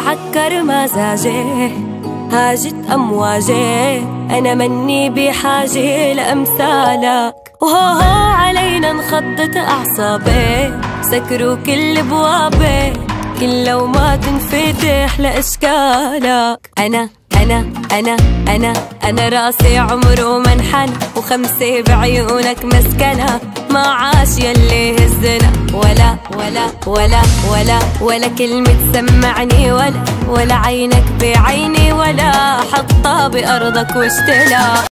عكر مزاجي هاجت أمواجي، أنا مني بحاجة لأمثالك. وهو علينا انخضت أعصابي، سكروا كل بوابي، كل لو ما تنفتح لأشكالك. أنا راسي عمره ما انحنى، وخمسة بعيونك مسكنة، ما عاش يلي هزنا ولا ولا ولا ولا ولا كلمة تسمعني، ولا عينك بعيني، ولا حطها بأرضك واشتلا.